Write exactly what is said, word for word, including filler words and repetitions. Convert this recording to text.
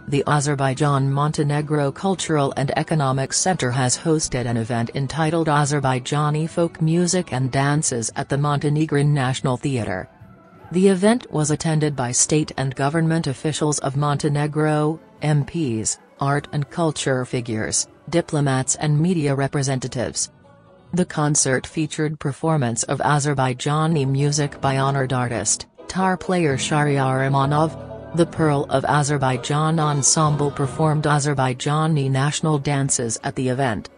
The Azerbaijan-Montenegro Cultural and Economic Center has hosted an event entitled Azerbaijani Folk Music and Dances at the Montenegrin National Theatre. The event was attended by state and government officials of Montenegro, M Ps, art and culture figures, diplomats and media representatives. The concert featured performance of Azerbaijani music by honored artist, tar player Shahryar Imanov. The Pearl of Azerbaijan Ensemble performed Azerbaijani national dances at the event.